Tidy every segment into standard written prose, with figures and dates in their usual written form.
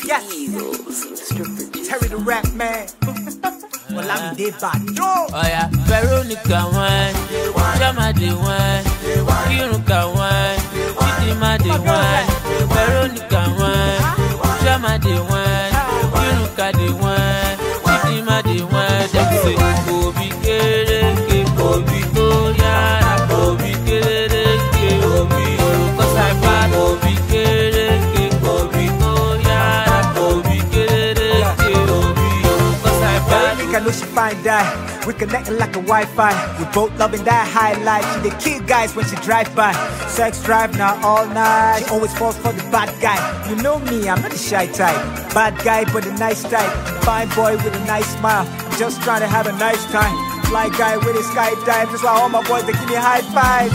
Yes, Terry the rap man. Well, I'm dead bad. Oh yeah, Veronica one, Jama the one, Kiruka one, Chidima the one, Veronica one, Jama the one, Kiruka the one, Chidima the one. Them say Obi Kereke, Obi Koyara, Obi Kereke, Obi Cause I bad Obi Kereke, Obi Koyara, Obi Kereke, Obi Cause I bad. I know she fine die. We connecting like a Wi-Fi. We both loving that high life. She the kill guys when she drive by. Sex drive now all night. She always falls for the bad guy. You know me, I'm not a shy type. Bad guy but a nice type. Fine boy with a nice smile. I'm just trying to have a nice time. Fly guy with a skydive. That's why all my boys they give me a high five.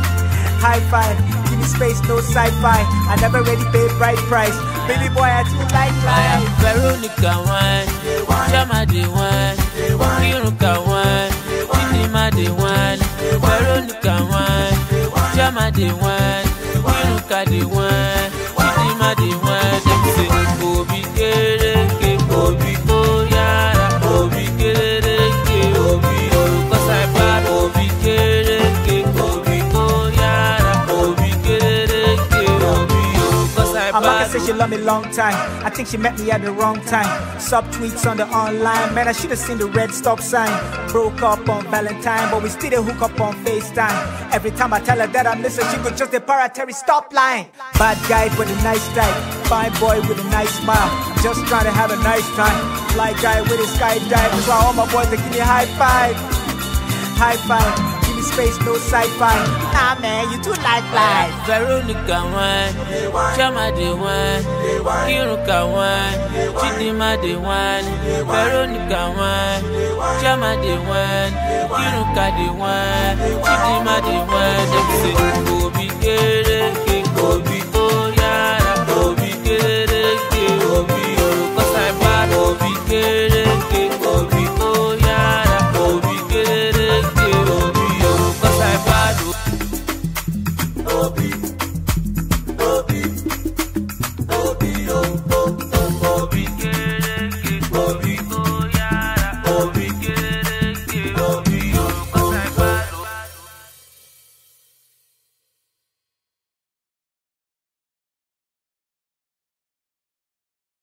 High five. Give me space, no sci-fi. I never really pay bright price. Baby boy, I do like life. Veronica one, Jama the one, Kiruka one, Chidima the one, Veronica one, Jama the one, Kiruka the one, Chidima the one. Them say Obi Kereke, Obi Koyara, Obi Kereke, Obi Cause I bad Obi Kereke, Obi Koyara, Obi Kereke, Obi Cause I bad. Amaka said she love me long time. I think she met me at the wrong time. Sub-tweets on the online. Man, I should have seen the red stop sign. Broke up on Valentine, but we still a hook up on FaceTime. Every time I tell her that I'm missing, she could just a paratory stop line. Bad guy with a nice type. Fine boy with a nice smile. Just trying to have a nice time. Fly guy with a skydive. That's why all my boys they give me a high five. High five. Space, no sci-fi. Nah, man, you too like life. Veronica one, Jama the one, Kiruka one, Chidima the one, Veronica one, Jama the one, Kiruka the one, Chidima the one. Them say Obi Kereke, Obi Koyara, Obi Kereke, Obi Cause I bad Obi Kereke, Obi Koyara, Obi Kereke, Obi Cause I bad Obi, Obi, Obi, Obi, Obi Kereke, Obi Koyara, Obi